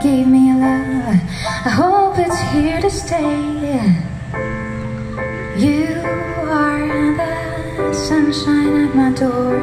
gave me a love, I hope it's here to stay. You are the sunshine at my door.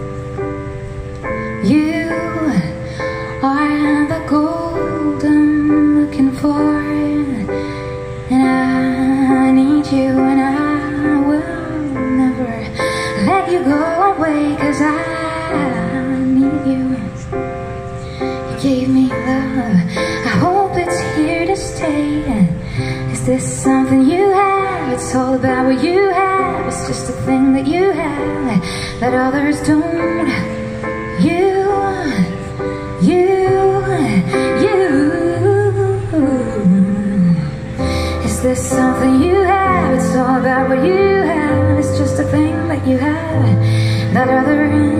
You are the gold I'm looking for. And I need you, and I will never let you go away, 'cause I need you. You gave me love, I hope it's here to stay. Is this something you have? It's all about what you have. It's just a thing that you have that others don't. You. Is this something you have? It's all about what you have. It's just a thing that you have that others